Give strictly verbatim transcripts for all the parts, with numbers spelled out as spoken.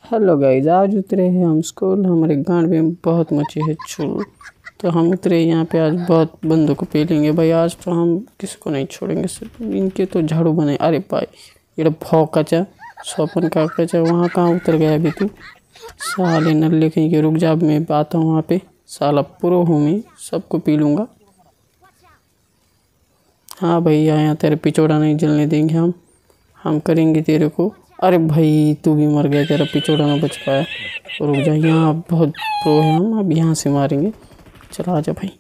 Hello guys, आज उतरे हैं हम स्कूल। हमारे गांड में बहुत मची है चूल, तो हम उतरे यहाँ पे। आज बहुत बंदों को पेलेंगे भाई। आज तो हम किसी को नहीं छोड़ेंगे, सिर्फ इनके तो झाड़ू बने। अरे भाई ये भौकाचा सोपन का कचा, वहाँ कहाँ उतर गया अभी तू? साले नल्ले कहीं के, रुक जा, मैं आता हूँ वहाँ पे। साला प्रो हूँ मैं, सबको पी लूँगा। हाँ भाई आया, तेरे पिछोड़ा नहीं जलने देंगे हम हम करेंगे तेरे को। अरे भाई तू भी मर गया, तेरा पिछोड़ा ना बच पाया। रुक जा, यहाँ बहुत प्रो है हम, अब यहाँ से मारेंगे। चला आजा भाई।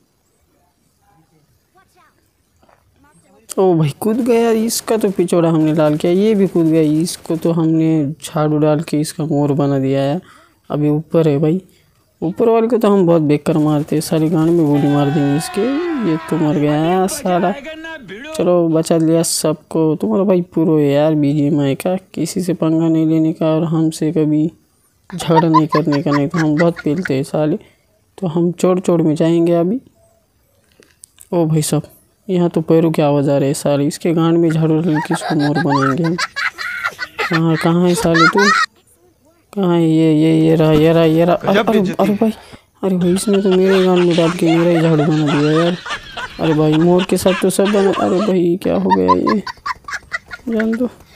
ओ भाई कूद गया, इसका तो पिछोड़ा हमने लाल किया। ये भी कूद गया, इसको तो हमने झाड़ू डाल के इसका मोर बना दिया है। अभी ऊपर है भाई, ऊपर वाले को तो हम बहुत बेकार मारते हैं। सारी गाड़ी में गोली मार देंगे इसके। ये तो मर गया सारा। चलो बचा लिया सबको। तुम्हारा भाई पूरा है यार बीजीएमआई का, किसी से पंगा नहीं लेने का और हमसे कभी झगड़ा नहीं करने का। नहीं तो हम बहुत पेलते हैं साले, तो हम चोड़ चोड़ में जाएंगे अभी। ओ भाई सब, यहाँ तो पैरों की आवाज़ आ रही है साले। इसके गांड में झाड़ू डाल के इसको मोर बनाएंगे हम। कहाँ कहाँ है साले तू? कहाँ है? ये ये ये रहा ये रहा ये रहा। अरे अरे भाई, अरे भाई इसने तो मेरे गांड में डाल के मेरा ही झाड़ू बना दिया यार। अरे भाई मोर के साथ तो सब बना। अरे भाई क्या हो गया ये, जान दो।